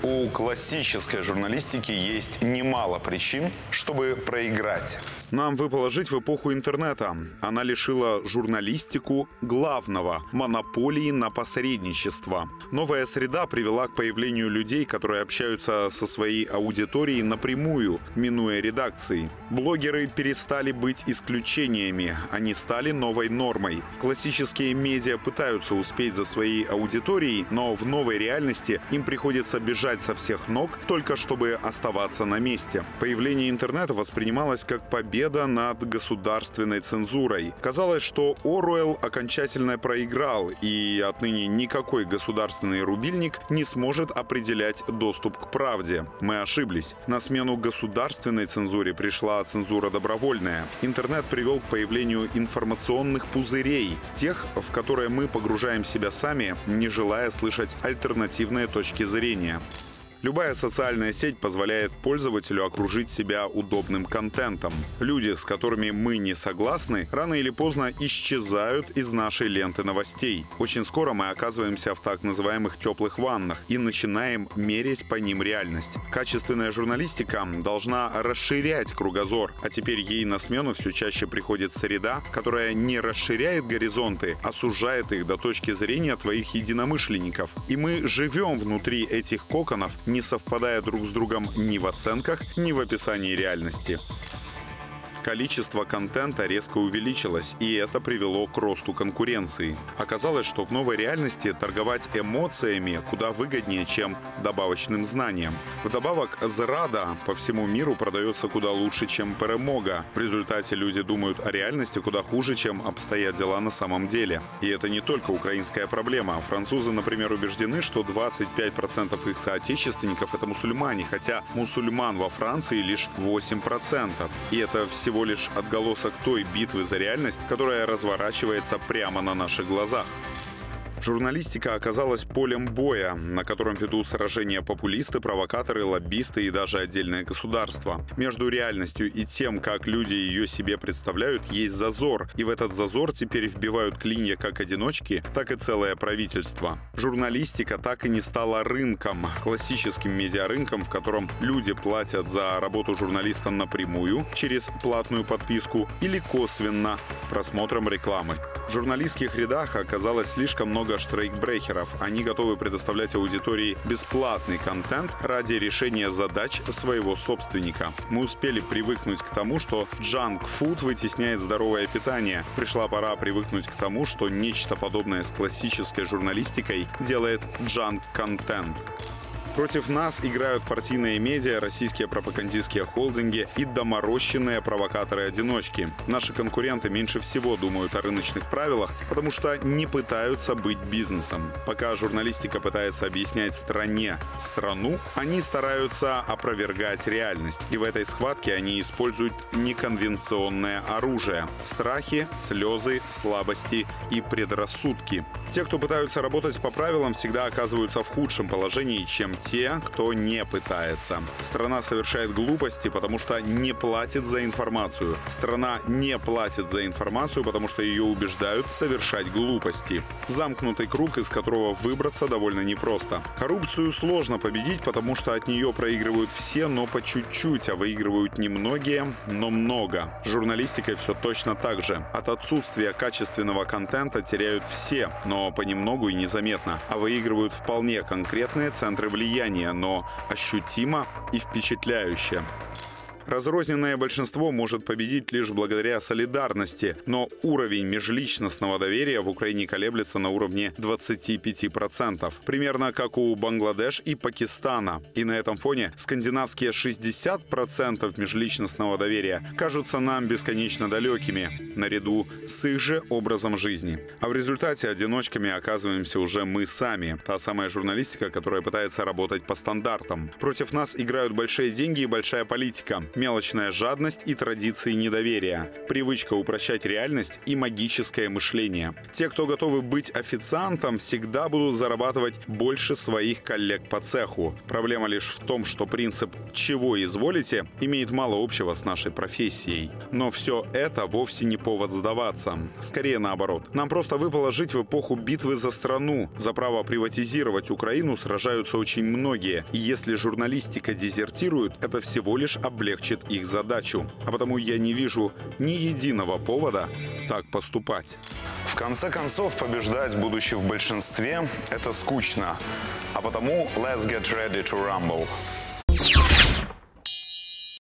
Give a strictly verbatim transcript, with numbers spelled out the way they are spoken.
У классической журналистики есть немало причин, чтобы проиграть. Нам выпало жить в эпоху интернета. Она лишила журналистику главного – монополии на посредничество. Новая среда привела к появлению людей, которые общаются со своей аудиторией напрямую, минуя редакции. Блогеры перестали быть исключениями. Они стали новой нормой. Классические медиа пытаются успеть за своей аудиторией, но в новой реальности им приходится бежать со всех ног, только чтобы оставаться на месте. Появление интернета воспринималось как победа над государственной цензурой. Казалось, что Оруэлл окончательно проиграл, и отныне никакой государственный рубильник не сможет определять доступ к правде. Мы ошиблись. На смену государственной цензуре пришла цензура добровольная. Интернет привел к появлению информационных пузырей, тех, в которые мы погружаем себя сами, не желая слышать альтернативные точки зрения. Любая социальная сеть позволяет пользователю окружить себя удобным контентом. Люди, с которыми мы не согласны, рано или поздно исчезают из нашей ленты новостей. Очень скоро мы оказываемся в так называемых теплых ваннах и начинаем мерить по ним реальность. Качественная журналистика должна расширять кругозор, а теперь ей на смену все чаще приходит среда, которая не расширяет горизонты, а сужает их до точки зрения твоих единомышленников. И мы живем внутри этих коконов, не совпадая друг с другом ни в оценках, ни в описании реальности. Количество контента резко увеличилось, и это привело к росту конкуренции. Оказалось, что в новой реальности торговать эмоциями куда выгоднее, чем добавочным знанием. Вдобавок, зрада по всему миру продается куда лучше, чем перемога. В результате люди думают о реальности куда хуже, чем обстоят дела на самом деле. И это не только украинская проблема. Французы, например, убеждены, что двадцать пять процентов их соотечественников – это мусульмане, хотя мусульман во Франции лишь восемь процентов. И это всего всего лишь отголосок той битвы за реальность, которая разворачивается прямо на наших глазах. Журналистика оказалась полем боя, на котором ведут сражения популисты, провокаторы, лоббисты и даже отдельное государство. Между реальностью и тем, как люди ее себе представляют, есть зазор. И в этот зазор теперь вбивают клинья как одиночки, так и целое правительство. Журналистика так и не стала рынком, классическим медиарынком, в котором люди платят за работу журналиста напрямую, через платную подписку или косвенно, просмотром рекламы. В журналистских рядах оказалось слишком много штрейкбрехеров. Они готовы предоставлять аудитории бесплатный контент ради решения задач своего собственника. Мы успели привыкнуть к тому, что джанк-фуд вытесняет здоровое питание. Пришла пора привыкнуть к тому, что нечто подобное с классической журналистикой делает джанк-контент. Против нас играют партийные медиа, российские пропагандистские холдинги и доморощенные провокаторы-одиночки. Наши конкуренты меньше всего думают о рыночных правилах, потому что не пытаются быть бизнесом. Пока журналистика пытается объяснять стране страну, они стараются опровергать реальность. И в этой схватке они используют неконвенционное оружие – страхи, слезы, слабости и предрассудки. Те, кто пытаются работать по правилам, всегда оказываются в худшем положении, чем те, кто не пытается. Страна совершает глупости, потому что не платит за информацию. Страна не платит за информацию, потому что ее убеждают совершать глупости. Замкнутый круг, из которого выбраться довольно непросто. Коррупцию сложно победить, потому что от нее проигрывают все, но по чуть-чуть, а выигрывают немногие, но много. С журналистикой все точно так же. От отсутствия качественного контента теряют все, но понемногу и незаметно. А выигрывают вполне конкретные центры влияния, но ощутимо и впечатляюще. Разрозненное большинство может победить лишь благодаря солидарности, но уровень межличностного доверия в Украине колеблется на уровне двадцати пяти процентов, примерно как у Бангладеш и Пакистана. И на этом фоне скандинавские шестьдесят процентов межличностного доверия кажутся нам бесконечно далекими, наряду с их же образом жизни. А в результате одиночками оказываемся уже мы сами, та самая журналистика, которая пытается работать по стандартам. Против нас играют большие деньги и большая политика. мелочная жадность и традиции недоверия, привычка упрощать реальность и магическое мышление. Те, кто готовы быть официантом, всегда будут зарабатывать больше своих коллег по цеху. Проблема лишь в том, что принцип «чего изволите» имеет мало общего с нашей профессией. Но все это вовсе не повод сдаваться. Скорее наоборот. Нам просто выпало жить в эпоху битвы за страну. За право приватизировать Украину сражаются очень многие. И если журналистика дезертирует, это всего лишь облегчит их задачу. А потому я не вижу ни единого повода так поступать. В конце концов, побеждать, будучи в большинстве, это скучно. А потому let's get ready to rumble.